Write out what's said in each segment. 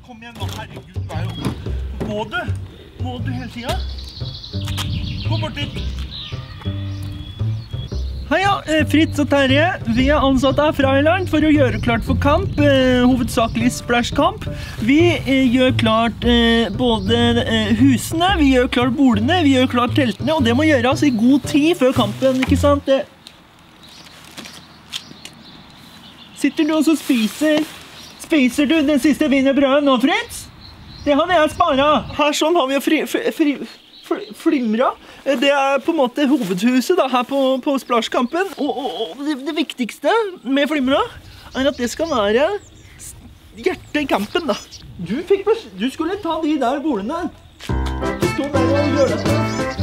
kom igjen nå, herregud, det er jo... Må du hele tiden? Gå bort dit. Heia, Fritz og Terje. Vi er ansatt av Freiland for å gjøre klart for kamp, hovedsakelig splash-kamp. Vi gjør klart både husene, vi gjør klart bordene, vi gjør klart teltene, og det må gjøres i god tid før kampen, ikke sant? Sitter du og så spiser du den siste wienerbrødet nå, Fritz? Det hadde jeg sparet. Her sånn har vi jo Flimra. Det er på en måte hovedhuset da, her på splash-kampen. Og det viktigste med Flimra er at det skal være hjertet i kampen da. Du skulle ta de der bordene. Du stod der og gjør det.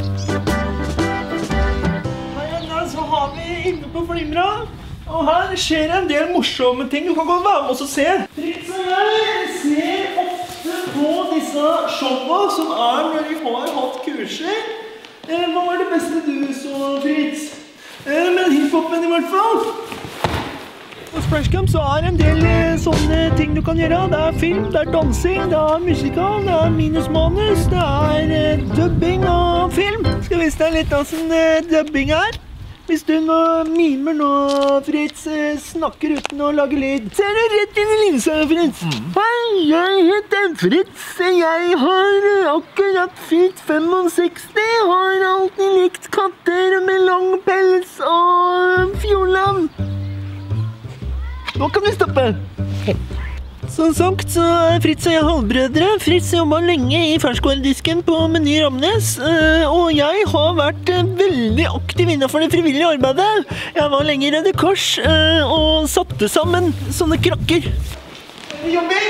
Her så har vi inne på Flimra. Og her skjer en del morsomme ting. Du kan godt være med oss og se. Fritz og jeg ser ofte på disse showene som når vi har hatt kurser. Hva var det beste du så, Fritz? Men hiphopen i hvert fall. På Splashcamp så en del sånne ting du kan gjøre. Det film, det dansing, det musikal, det minus-manus, det dubbing og film. Skal vi vise deg litt av sånn dubbing her? Hvis du nå mimer nå, Fritz, snakker uten å lage lyd. Ser du rett inn i linsa, Fritz? Hei, jeg heter Fritz. Jeg har akkurat fylt 65. Har alltid likt katter med lang pels og fjordlam. Nå kan vi stoppe. Som sagt, så Fritz og jeg halvbrødre. Fritz jobbet lenge i ferskvaredisken på Meny Ramnes, og jeg har vært veldig aktiv innenfor det frivillige arbeidet. Jeg var lenge i Røde Kors og satte sammen sånne krakker. Jobber!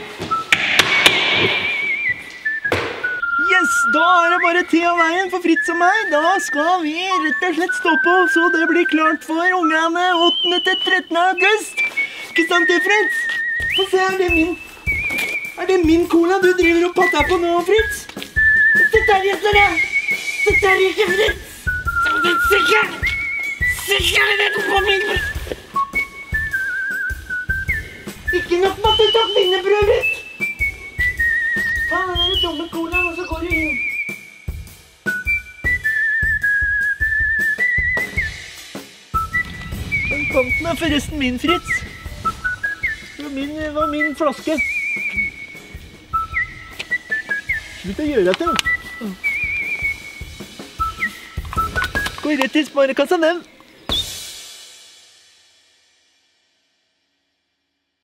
Yes, da det bare tid av veien for Fritz og meg. Da skal vi rett og slett stå på, så det blir klart for ungene 8. til 13. august. Ikke sant det, Fritz? Få se, er det min cola du driver og patter på nå, Fritz? Dette ikke det! Dette ikke Fritz! Det sikkert det på min! Ikke nok med at du tar wienerbrød, Fritz! Ta den dumme colaen, og så går du inn. Den kanten forresten min, Fritz. Det var min flaske. Slutt å gjøre dette. Gå rett til sparekassa, den.